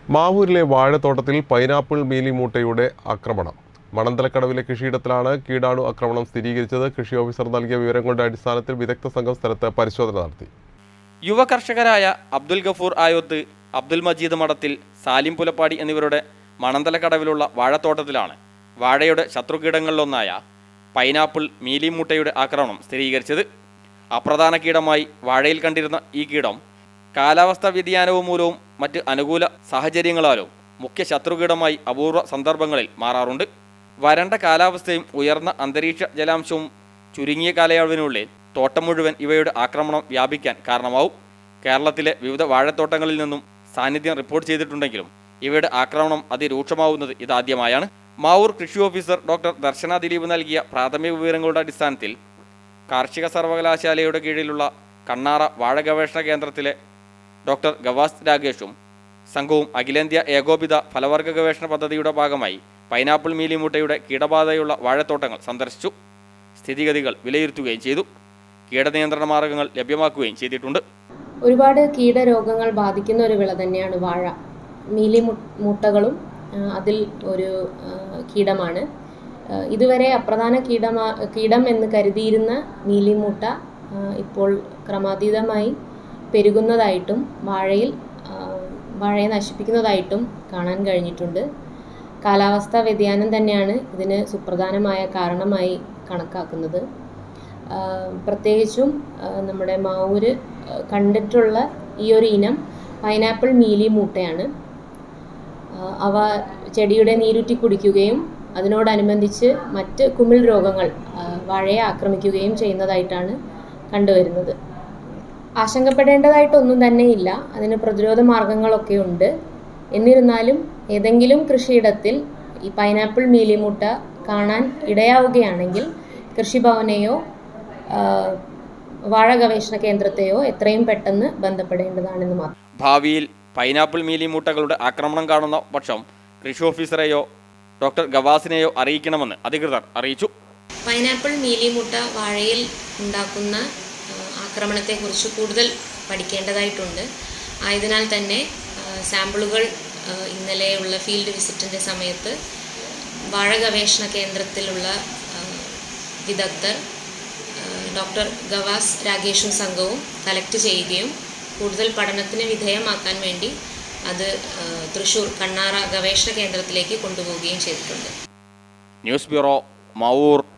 മാവൂരിലെ വാഴത്തോട്ടത്തിൽ pineapple മീലിമൂട്ടയുടെ ആക്രമണം. മണന്തലക്കടവിലെ കൃഷിയിടത്തിലാണ് കീടാണു ആക്രമണം സ്ഥിരീകരിച്ചത്. കൃഷി ഓഫീസർ നൽകിയ വിവരങ്ങളുടെ അടിസ്ഥാനത്തിൽ വിദഗ്ധ സംഘം സ്ഥലത്ത് പരിശോധന നടത്തി. യുവ കർഷകരായ അബ്ദുൽ ഗഫൂർ ആയോത്ത്, അബ്ദുൽ മജീദ് മഠത്തിൽ, സാലിം പുലപ്പാടി എന്നിവരുടെ മണന്തലക്കടവിലുള്ള വാഴത്തോട്ടത്തിലാണ് വാഴയുടെ ശത്രുകീടങ്ങളിലൊന്നായ പൈനാപ്പിൾ മീലിമൂട്ടയുടെ ആക്രമണം സ്ഥിരീകരിച്ചത്. അപ്രധാന കീടമായി വാഴയിൽ കണ്ടിരുന്ന ഈ കീടം കാലാവസ്ഥാ വ്യതിയാനവും മൂലവും മറ്റ് അനുകൂല സാഹചര്യങ്ങളാലും മുഖ്യ ശത്രുകീടമായി അപൂർവ സന്ദർഭങ്ങളിൽ മാറാറുണ്ട്. വരണ്ട കാലാവസ്ഥയും ഉയർന്ന അന്തരീക്ഷ ജലാംശവും ചുരുങ്ങിയ കാലയളവിനുള്ളിൽ തോട്ടം മുഴുവൻ ഇവയുടെ ആക്രമണം വ്യാപിക്കാൻ കാരണമാവും. കേരളത്തിലെ വിവിധ വാഴത്തോട്ടങ്ങളിൽ നിന്നും സാന്നിധ്യം റിപ്പോർട്ട് ചെയ്തിട്ടുണ്ടെങ്കിലും ഇവയുടെ ആക്രമണം അതിരൂക്ഷമാവുന്നത് ഇതാദ്യമായാണ്. മാവൂർ കൃഷി ഓഫീസർ ഡോക്ടർ ദർശന ദിലീപ് നൽകിയ പ്രാഥമിക വിവരങ്ങളുടെ അടിസ്ഥാനത്തിൽ കാർഷിക സർവകലാശാലയുടെ കീഴിലുള്ള കണ്ണാറ വാഴ ഗവേഷണ കേന്ദ്രത്തിലെ ഡോക്ടർ ഗവാസ് രാഗേഷും സംഘവും അഖിലേന്ത്യാ ഏകോപിത ഫലവർഗ ഗവേഷണ പദ്ധതിയുടെ ഭാഗമായി പൈനാപ്പിൾ മീലിമൂട്ടയുടെ കീടബാധയുള്ള വാഴത്തോട്ടങ്ങൾ സന്ദർശിച്ചു. സ്ഥിതിഗതികൾ വിലയിരുത്തുകയും ചെയ്തു. കീടനിയന്ത്രണ മാർഗങ്ങൾ ലഭ്യമാക്കുകയും ചെയ്തിട്ടുണ്ട്. ഒരുപാട് കീടരോഗങ്ങൾ ബാധിക്കുന്ന ഒരു വിള തന്നെയാണ് വാഴ. മീലിമൂട്ടകളും അതിൽ ഒരു കീടമാണ്. ഇതുവരെ അപ്രധാന കീടം എന്ന് കരുതിയിരുന്ന മീലിമൂട്ട ഇപ്പോൾ ക്രമാതീതമായി പെരുകുന്നതായിട്ടും വാഴയെ നശിപ്പിക്കുന്നതായിട്ടും കാണാൻ കഴിഞ്ഞിട്ടുണ്ട്. കാലാവസ്ഥാ വ്യതിയാനം തന്നെയാണ് ഇതിന് സുപ്രധാനമായ കാരണമായി കണക്കാക്കുന്നത്. പ്രത്യേകിച്ചും നമ്മുടെ മാവൂര് കണ്ടിട്ടുള്ള ഈ ഒരു ഇനം പൈനാപ്പിൾ മീലിമൂട്ടയാണ്. അവ ചെടിയുടെ നീരുറ്റി കുടിക്കുകയും അതിനോടനുബന്ധിച്ച് മറ്റ് കുമിൾ രോഗങ്ങൾ വാഴയെ ആക്രമിക്കുകയും ചെയ്യുന്നതായിട്ടാണ് കണ്ടുവരുന്നത്. ആശങ്കപ്പെടേണ്ടതായിട്ടൊന്നും തന്നെയില്ല. അതിന് പ്രതിരോധ മാർഗങ്ങളൊക്കെ ഉണ്ട്. എന്നിരുന്നാലും ഏതെങ്കിലും കൃഷിയിടത്തിൽ ഈ പൈനാപ്പിൾ മീലിമൂട്ട കാണാൻ ഇടയാവുകയാണെങ്കിൽ കൃഷിഭവനെയോ വാഴ ഗവേഷണ കേന്ദ്രത്തെയോ എത്രയും പെട്ടെന്ന് ബന്ധപ്പെടേണ്ടതാണെന്ന് മാത്രം. ഭാവിയിൽ പൈനാപ്പിൾ മീലിമൂട്ടകളുടെ ആക്രമണം കാണുന്ന പക്ഷം കൃഷി ഓഫീസറെയോ ഡോക്ടർ ഗവാസിനെയോ അറിയിക്കണമെന്ന് അധികൃതർ അറിയിച്ചു. പൈനാപ്പിൾ മീലിമൂട്ട വാഴയിൽ ഉണ്ടാക്കുന്ന ആക്രമണത്തെക്കുറിച്ച് കൂടുതൽ പഠിക്കേണ്ടതായിട്ടുണ്ട്. ആയതിനാൽ തന്നെ സാമ്പിളുകൾ ഇന്നലെയുള്ള ഫീൽഡ് വിസിറ്റിൻ്റെ സമയത്ത് വാഴ ഗവേഷണ കേന്ദ്രത്തിലുള്ള വിദഗ്ധർ ഡോക്ടർ ഗവാസ് രാഗേഷും സംഘവും കളക്ട് ചെയ്യുകയും കൂടുതൽ പഠനത്തിന് വിധേയമാക്കാൻ വേണ്ടി അത് തൃശ്ശൂർ കണ്ണാറ ഗവേഷണ കേന്ദ്രത്തിലേക്ക് കൊണ്ടുപോവുകയും ചെയ്തിട്ടുണ്ട്. News bureau, Mavoor.